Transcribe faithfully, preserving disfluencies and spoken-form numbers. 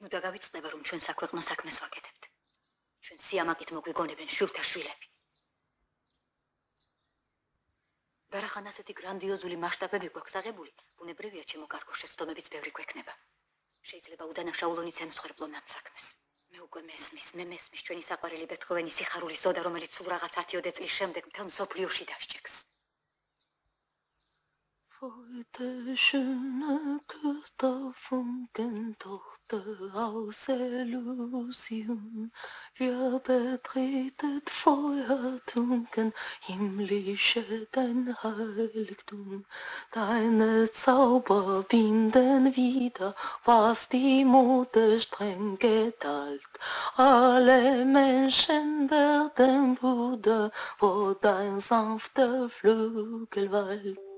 ნუ დაგავიწყდება, რომ ჩვენ საქვეყნო საქმეს ვაკეთებთ. ჩვენ სიამაყით მოგვიგონებენ შვილთა შვილები. ბარახან ასეთი გრანდიოზული მასშტაბები გვაქვს აღებული, ბუნებრივია ჩემო კარგო შეცდომებიც ბევრი გვექნება. შეიძლება უდანაშაულონიც ემსხვერპლო ამ საქმეს. მე უკვე მესმის, მე მესმის ჩვენი საყვარელი ბეთჰოვენის სიხარულის ზოდა, რომელიც სულ რაღაც ათიოდე წლის შემდეგ მთელ მსოფლიოში დასჭიქს. Heute schöne Götterfunkentochter aus Elysium, wir betretet Feuertunken, himmlische dein Heiligtum. Deine Zauber binden wieder, was die Mode streng geteilt. Alle Menschen werden Brüder, wo dein sanfter Flügel weilt.